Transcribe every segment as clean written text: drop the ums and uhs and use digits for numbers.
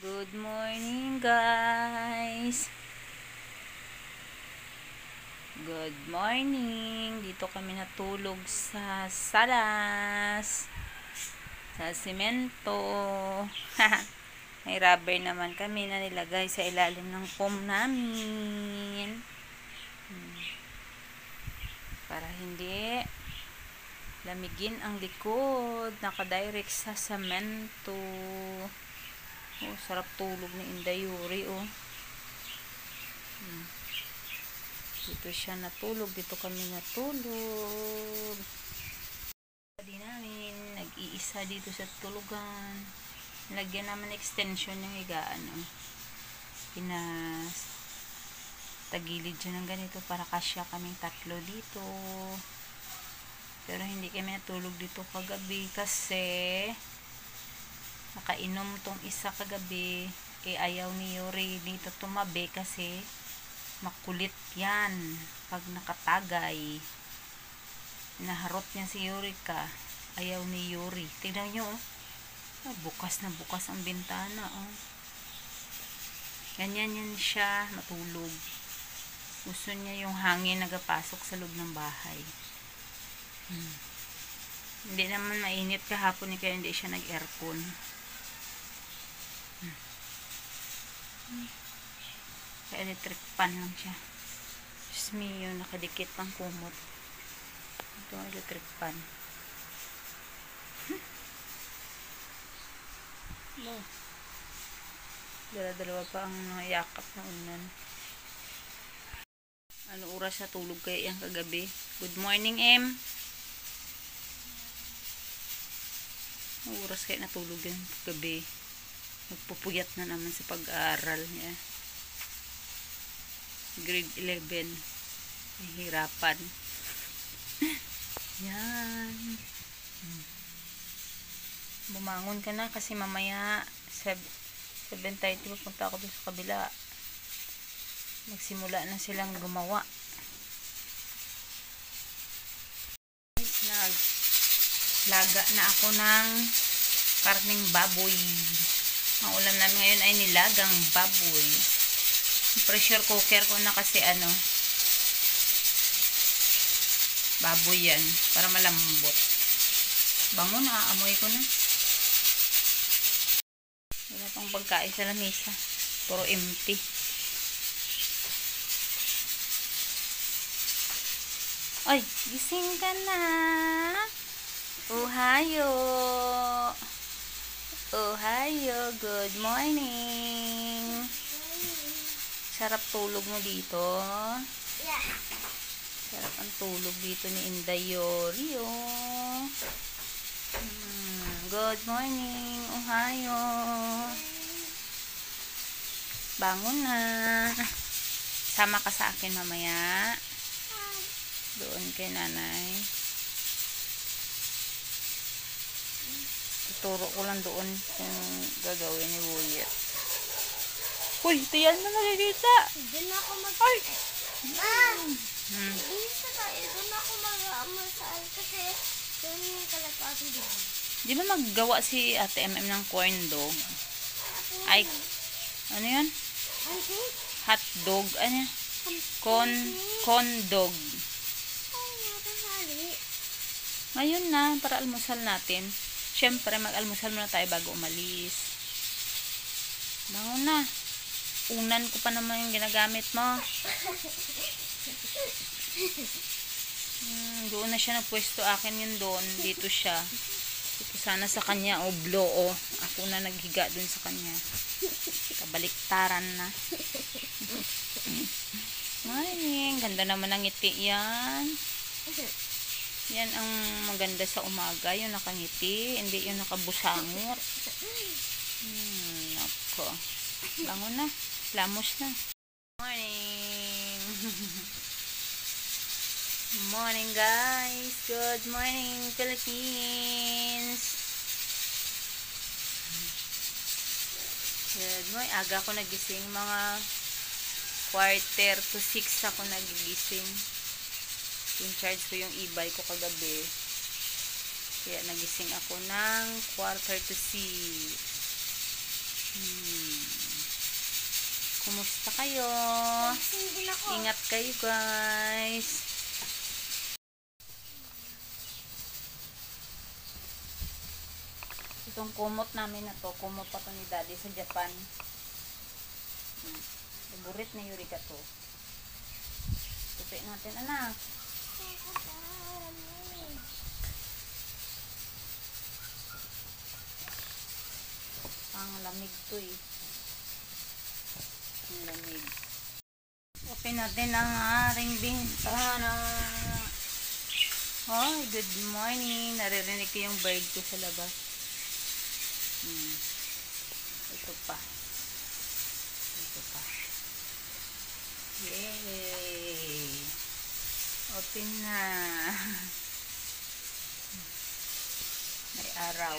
Good morning, guys. Good morning. Dito kami natulog sa salas, sa semento. May rubber naman kami na nilagay sa ilalim ng foam namin. Para hindi lamigin ang likod. Nakadirect sa semento. Oh, sarap tulog ni Inday Yuri, oh. Dito siya natulog. Dito kami natulog. Di namin nag-iisa dito sa tulugan. Lagyan naman extension yung higaan, oh. Tagilid siya ng ganito para kasya kaming tatlo dito. Pero hindi kami natulog dito kagabi kasi nakainom tong isa kagabi. Ayaw ni Yuri dito tumabi kasi makulit yan pag nakatagay. Naharot niya si Yurika. Ayaw ni Yuri. Tignan nyo, oh. Bukas na bukas ang bintana, oh. Ganyan yan siya matulog. Gusto niya yung hangin nagapasok sa loob ng bahay. Hindi naman mainit kahapon kaya hindi siya nag-aircon. Kaya electric fan lang siya. Diyos me, yun, nakadikit ng kumot. Ito ang electric fan. Dala-dalawa pa ang yakap na unan. Ano oras na tulog kaya yan kagabi? Good morning, Em. Ano oras kaya natulog yan kagabi? Nagpupuyat na naman sa pag-aaral niya. Grade 11. Nahihirapan. Yan. Bumangon ka na kasi mamaya 7:30 pupunta ako doon sa kabila. Nagsimula na silang gumawa. Naglaga na ako ng karning baboy. Ang ulam namin ngayon ay nilagang baboy. Pressure cooker ko na kasi baboy yan para malambot. Bango na, aamoy ko na. Wala pang pagkain sa lamesa. Puro empty. Ay, gising ka na. Ohayo. Ohayo, good morning. Sarap tulog mo dito. Sarap ang tulog dito ni Inday Yuri, oh. Good morning. Ohayo. Bangon na. Sama ka sa akin mamaya. Doon kay nanay. Tuturo ko lang doon kung gagawin ni Wuyet. Uy, tiyan mo nakikita. Doon ako Ay! Dito tayo. Doon ako mag-amasal kasi doon yung kalapati doon. Di ba maggawa si Ate MM ng corn dog? Ay, ano yun? Hot dog. Ano? Corn dog. Ngayon na, para almusal natin. Siyempre, mag-almusal muna tayo bago umalis. Bangon na. Unan ko pa naman yung ginagamit mo. Doon na siya nagpwesto. Akin yun doon. Dito siya. Dito sana sa kanya. O, blow. Ako na naghiga doon sa kanya. Kabaliktaran na. Morning. Ganda naman ang ngiti yan. Yan ang maganda sa umaga. Yung nakangiti. Hindi yung nakabusangot. Nako. Bangon na. Lamos na. Morning. Morning, guys. Good morning, Philippines. Good morning. Aga ako nagising. Mga 5:45 ako nagigising. In-charge ko yung e-bike ko kagabi. Kaya nagising ako ng 5:45. Kumusta kayo? Hindi ako. Ingat kayo, guys. Itong kumot namin na to, kumot pa to ni Daddy sa Japan. Favorite ni Eureka to. Tupi natin, anak. Ang lamig to eh. Ang lamig. Open natin ang ating bintana. Hi, good morning. Naririnig ko yung bird ko sa labas. Ito pa. Ito pa. Yay! Open na. May araw.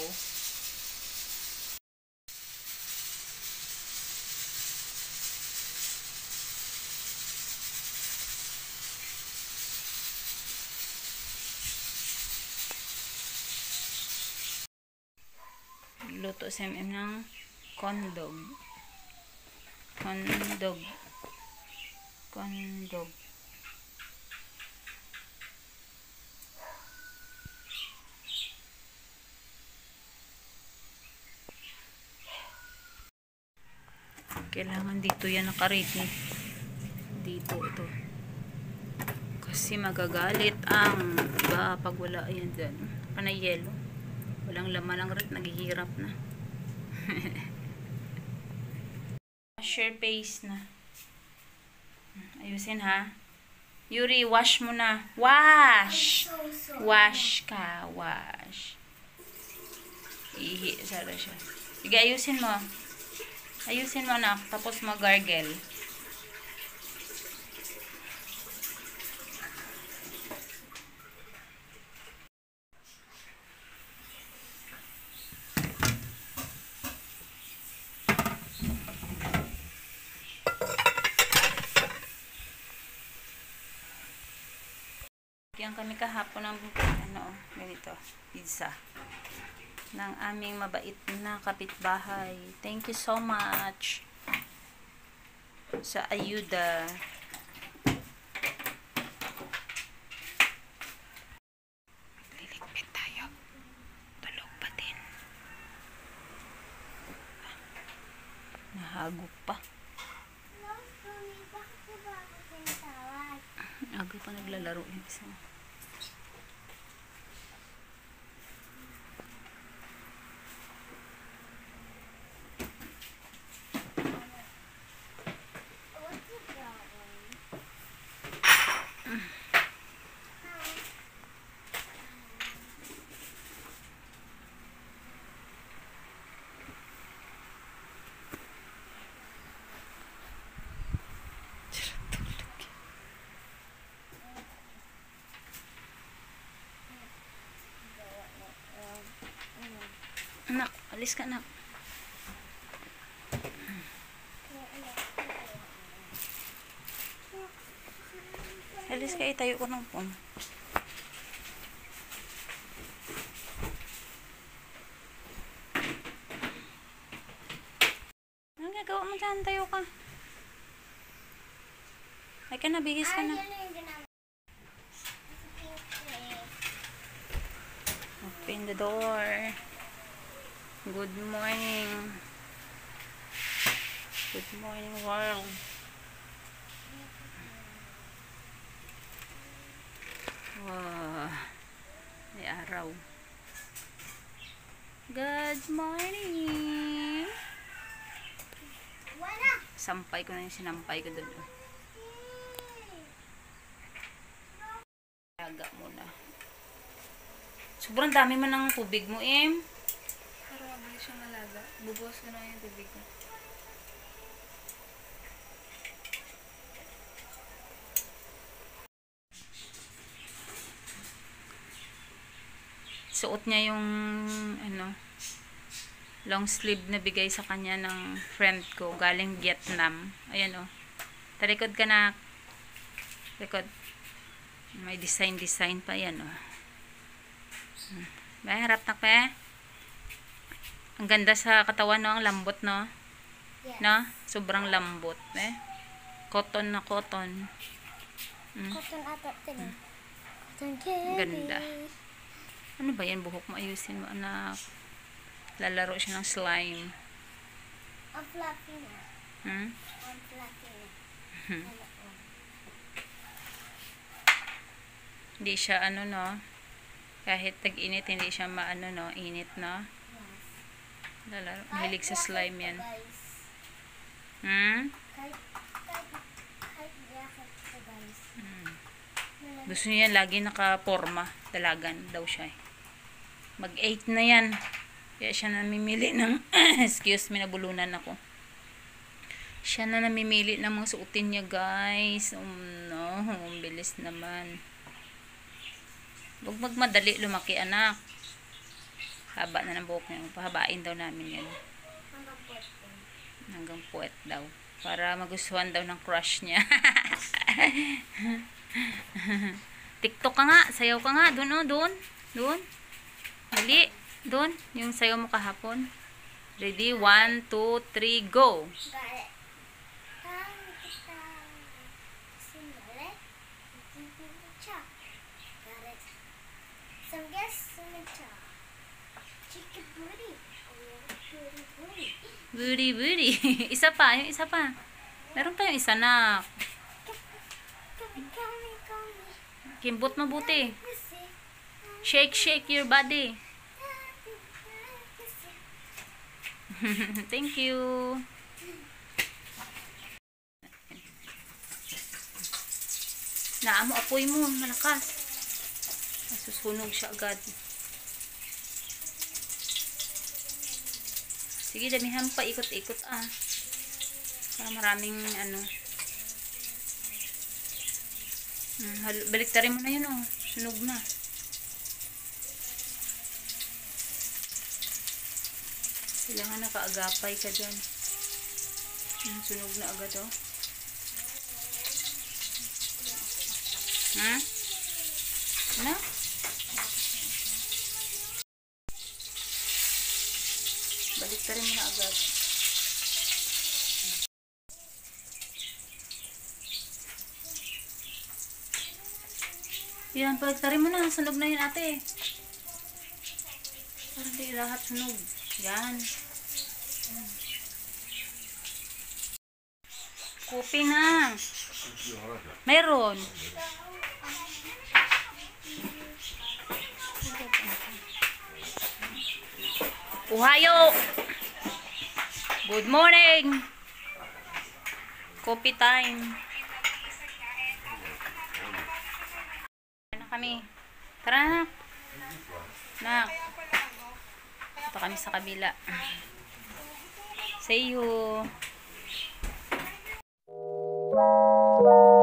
Luto si MM ng kondog. Kondog. Kondog. Kailangan dito yan nakaredy. Dito ito. Kasi magagalit ang iba pag wala yan dyan. Panay yelo. Walang laman ang rat, naghihirap na. Wash your face na. Ayusin ha. Yuri, wash mo na. Wash! Wash ka, wash. Ihi, sana siya. Sige, ayusin mo. Ayusin mo na, tapos mag-gargle. Kaya kami kahapon ng ganito, pizza ng aming mabait na kapitbahay. Thank you so much sa ayuda. Liligpit tayo. Tulog pa din. Nahagop pa. Aga pa naglalaro yung isa. Anak, alis ka anak. Alis ka, itayo ko ng phone. Anong gagawa mo dyan? Tayo ka. Ay ka na, bihis ka na. Open the door. Good morning. Good morning, world. Wow. May araw. Good morning. Sampay ko na yung sinampay ko doon. Aga muna. Sobrang dami man ng tubig mo, Em. Para mabilis siyang malaga. Bubuhos ko na yung tubig ko. Suot niya yung long sleeve na bigay sa kanya ng friend ko galing Vietnam. Ayan o. Talikod ka na. Likod. May design pa yan o. May harap na pa. Ang ganda sa katawan no, ang lambot no. Yes. Na? Sobrang lambot. Cotton na cotton. Cotton ata din. Cotton candy. Ganda. Ano ba yan? Buhok mo. Ayusin mo, anak. Lalaro siya ng slime. Ang fluffy na. Hmm? Ang fluffy na. Hindi siya no? Kahit tag-init, hindi siya maano, no? Init, no? Yes. Lalaro. Mahilig sa slime yan. Guys. Hmm? Kahit jacket ko guys. Gusto niya lagi naka-forma. Dalagan daw siya. Mag-8 na yan. Kaya siya namimili ng excuse me, nabulunan ako. Siya na namimili ng mga suotin niya, guys. No, ang bilis naman. Huwag magmadali lumaki, anak. Haba na ng buhok niya. Pahabain daw namin yan. Hanggang puwet daw. Para magustuhan daw ng crush niya. TikTok ka nga. Sayaw ka nga. Doon, doon. Doon. Dali. Doon. Yung sayaw mo kahapon. Ready? 1, 2, 3, go. Booty, booty. Isa pa. Yung isa pa. Meron pa yung isa na. Kimbot mabuti. Shake, shake your body. Thank you. Naamo, apoy mo. Malakas. Susunog siya agad. Sige, damihan pa. Ikot-ikot para maraming baliktarin mo na yun sunog na. Kailangan nakaagapay ka dyan. Sunog na agad Ha? Ano? Baliktarin mo na agad. Yan, baliktarin mo na. Sunog na yun, ate. Parang di lahat sunog. Yan. Kopi na. Meron. Ohayo. Good morning. Coffee time. Na kami. Tara na. Nak. Ito kami sa kabila. See you.